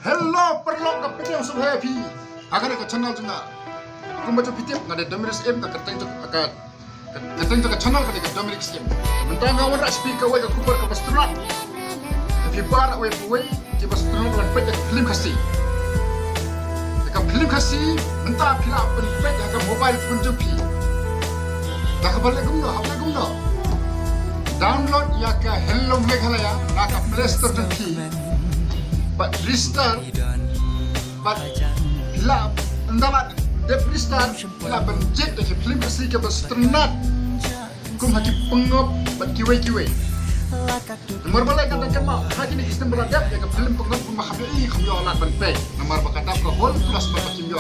Hello, perlu ke video yang sudah happy. Agar ke channel juga. Kumbaca video ngada Dominic M ke keteng ke channel ke Dominic M. Mentang ngawon rak speaker wa ke kubar ke pastrat. Tapi bar wa buai ke pastrat dengan pet film kasih. Ke film kasih mentang pila pen pet ke mobile pun jupi. Tak balik gumno. Download ya ke Hello Meghalaya na ke Play Store jupi. But restart, but la ndamat de restart la benjek de film kasih ke besternat kum haki pengop but kiwe nomor balik kata kema haki ni sistem beradab ya ke film pengop kum habi khmyo la ban pe nomor bakata ke hol plus bakimyo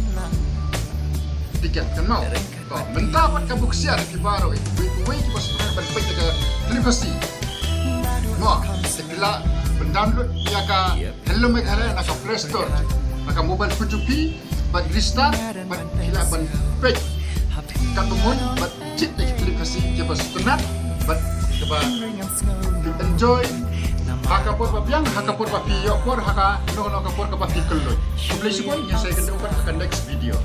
tiket kenal to mentapat ke buksiar ki baro we ki besternat ban pe ke film kasih mo sekila download ya ka Hello Meghalaya na ka Play Store na ka mobile kujupi but restart but kila ban page ka tumun but chit na klip kasi ke bas tunat but ba enjoy haka por papiang haka por papiyo por haka no ka por ka papi keloy publish ko ya saya kena upat ka next video